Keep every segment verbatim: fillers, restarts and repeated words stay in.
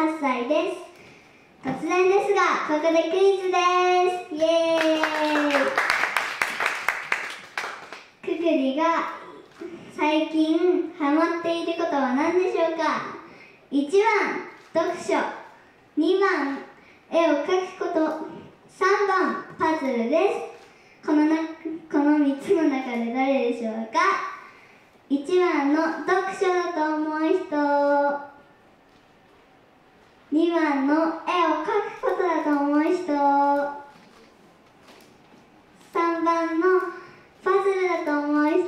はっさいです。突然ですが、ここでクイズです。イエーイ。くくりが最近ハマっていることは何でしょうか。いちばん読書、にばん絵を描くこと、さんばんパズルです。このなこのみっつの中でどれでしょうか。いちばんの読書だと思う人、にばんの絵を描くことだと思う人、さんばんのパズルだと思う人。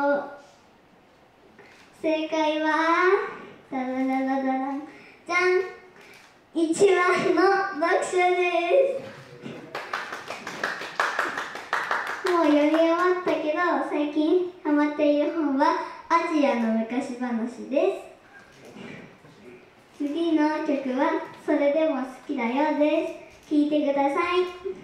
正解はダダダダダダンじゃん、いちばんの読書です。もう読み終わったけど、最近ハマっている本はアジアの昔話です。次の曲はそれでも好きだよです。聴いてください。